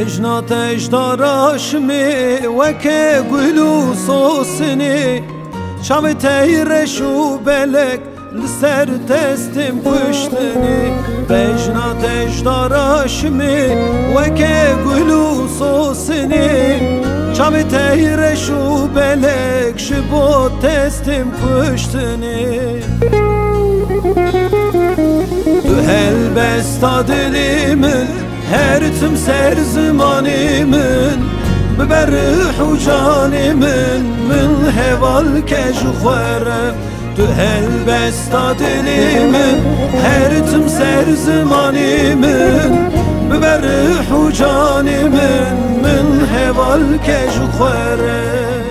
بجناتش داراشمی وکه گلو سوسنی شام تیرش و بلک لسر تستم پشتنی بجناتش داراشمی وکه گلو سوسنی شام تیرش و بلک شبو تستم پشتنی تو هل بستا دلی من هر تم سر زمانی من ببر روح و جانی من هوال کج خوره تو هل بستا دلی من هر تم سر زمانی من ببر روح و جانی من هوال کج خوره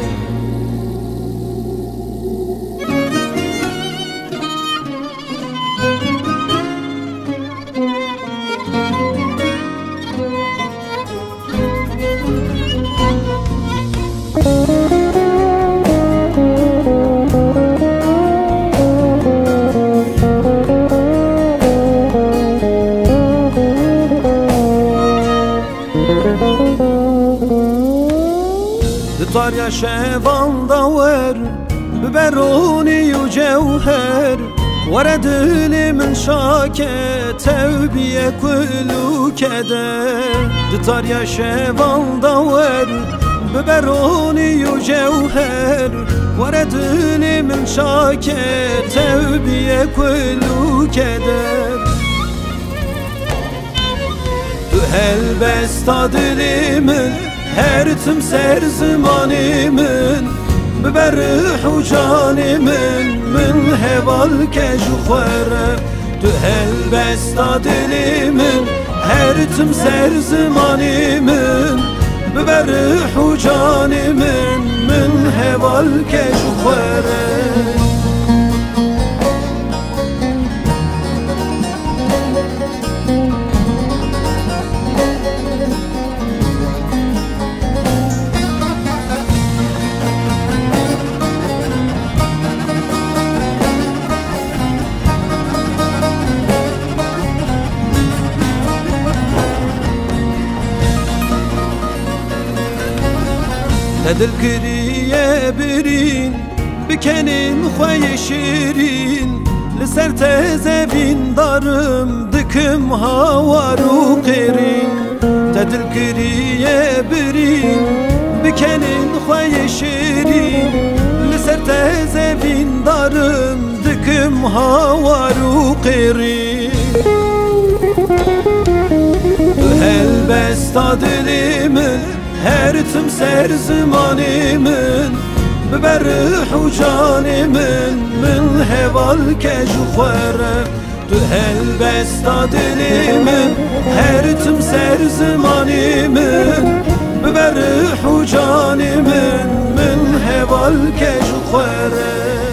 دار شوان دور ببروني وجوهر ورد لي من شاكة توبية كل كده دار يا شوان دور ببروني وجوهر ورد لي من شاكة توبية كل كده هل بستا دلی من هر تم سر زمانی من ببر روح و جانی من هوال کج خوره تو هل بستا دلی من هر تم سر زمانی من ببر روح و جانی من هوال کج خوره دل کریه برین بکنین خوی شیرین لسر تزبین دارم دکم هاوارو قیرین دل کریه برین بکنین خوی شیرین لسر تزبین دارم دکم هاوارو قیرین هل بستا دلی من هر تم سر زمانی من ببر روح و جانی من هوال کج خوره تو هل بستا دلی من هر تم سر زمانی من ببر روح و جانی من هوال کج خوره